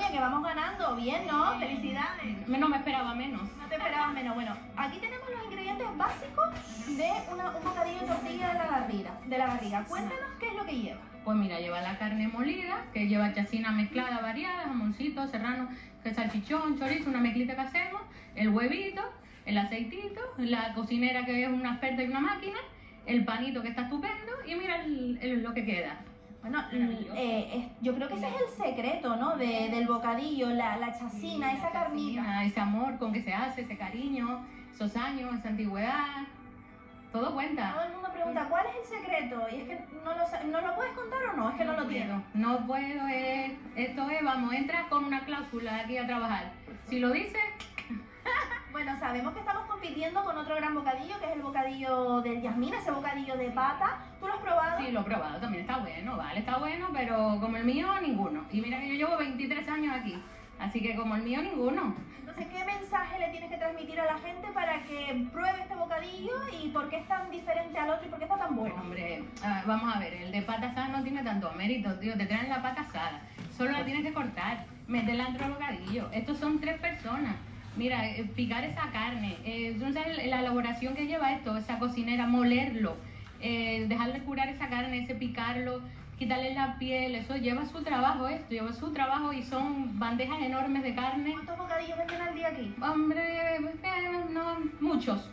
Oye, que vamos ganando, bien, ¿no? Felicidades. No me esperaba menos. No te esperabas menos. Bueno, aquí tenemos los ingredientes básicos de un bocadillo de tortilla de la barriga. Cuéntanos qué es lo que lleva. Pues mira, lleva la carne molida, que lleva chacina mezclada variada, jamoncito, serrano, salchichón, chorizo, una mezclita que hacemos, el huevito, el aceitito, la cocinera que es una experta y una máquina, el panito que está estupendo y mira lo que queda. Bueno, yo creo que ese es el secreto, ¿no? Del bocadillo, la chacina, esa carnita. Ese amor con que se hace, ese cariño, esos años, esa antigüedad, todo cuenta. Todo el mundo pregunta, ¿cuál es el secreto? Y es que no lo puedes contar o no, es que no lo tienes. No puedo, esto es, vamos, entra con una cláusula aquí a trabajar. Si lo dices... Bueno, sabemos que estamos compitiendo con otro gran bocadillo, que es el bocadillo del Yasmín, ese bocadillo de pata. ¿Tú lo has probado? Sí, lo he probado, también está bueno, vale, está bueno, pero como el mío, ninguno. Y mira que yo llevo 23 años aquí, así que como el mío, ninguno. Entonces, ¿qué mensaje le tienes que transmitir a la gente para que pruebe este bocadillo y por qué es tan diferente al otro y por qué está tan bueno? Hombre, vamos a ver, el de pata asada no tiene tanto mérito, tío, te traen la pata asada, solo la tienes que cortar, meterla dentro del bocadillo. Estos son 3 personas. Mira, picar esa carne, la elaboración que lleva esto, esa cocinera, molerlo, dejarle curar esa carne, ese picarlo, quitarle la piel, eso lleva su trabajo lleva su trabajo y son bandejas enormes de carne. ¿Cuántos bocadillos venden al día aquí? Hombre, no, muchos.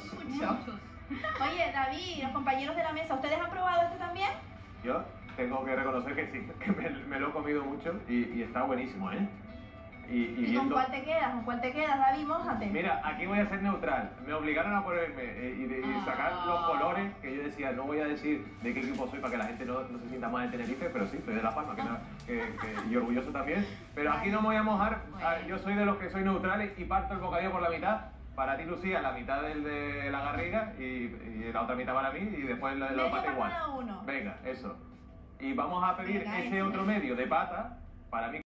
Oye, David, los compañeros de la mesa, ¿ustedes han probado esto también? Yo tengo que reconocer que sí, que me lo he comido mucho y está buenísimo, ¿eh? ¿Y con cuál te quedas? ¿Con cuál te quedas, David? Mójate. Mira, aquí voy a ser neutral. Me obligaron a ponerme y sacar los colores, que yo decía, no voy a decir de qué equipo soy para que la gente no se sienta mal en Tenerife, pero sí, soy de La Palma, y orgulloso también. Pero aquí no me voy a mojar, yo soy de los que soy neutrales y parto el bocadillo por la mitad. Para ti, Lucía, la mitad de la garriga y la otra mitad para mí y después lo pata igual. Cada uno. Venga, eso. Y vamos a pedir ese otro medio de pata para mí.